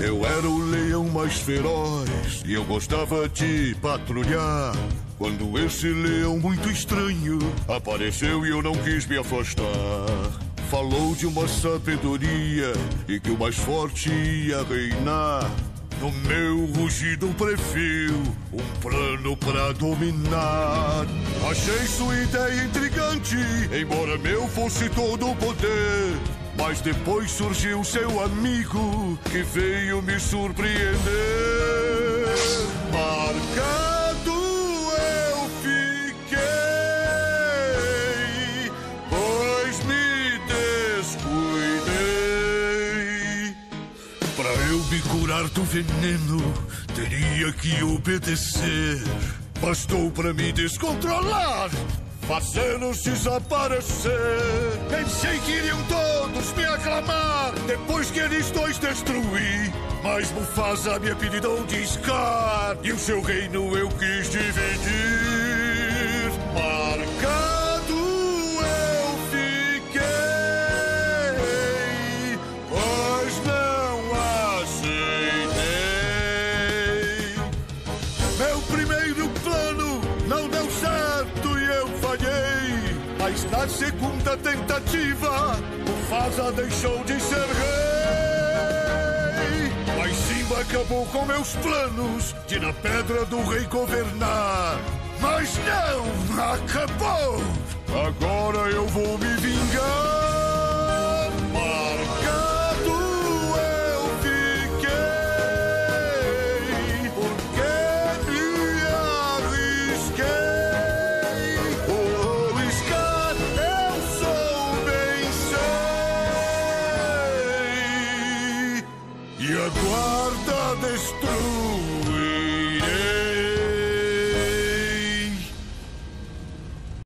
Eu era o leão mais feroz e eu gostava de patrulhar, quando esse leão muito estranho apareceu e eu não quis me afastar. Falou de uma sabedoria e que o mais forte ia reinar. No meu rugido previu um plano pra dominar. Achei sua ideia intrigante, embora meu fosse todo o poder. Mas depois surgiu seu amigo, que veio me surpreender. Marcado eu fiquei, pois me descuidei. Pra eu me curar do veneno, teria que obedecer. Bastou pra me descontrolar, fazê-los desaparecer. Pensei que iriam todos me aclamar depois que eles dois destruí. Mas Mufasa me apelidou de Scar e o seu reino eu quis dividir. Marcado eu fiquei, pois não aceitei. Meu primeiro plano não deu certo e eu falhei. Mas na segunda tentativa, Mufasa deixou de ser rei. Mas Simba acabou com meus planos de na Pedra do Rei governar. Mas não acabou! Agora eu vou me vingar. Marcado eu fiquei, porque me arrisquei. Oh, Scar, eu sou bem sei. E a guarda destruiu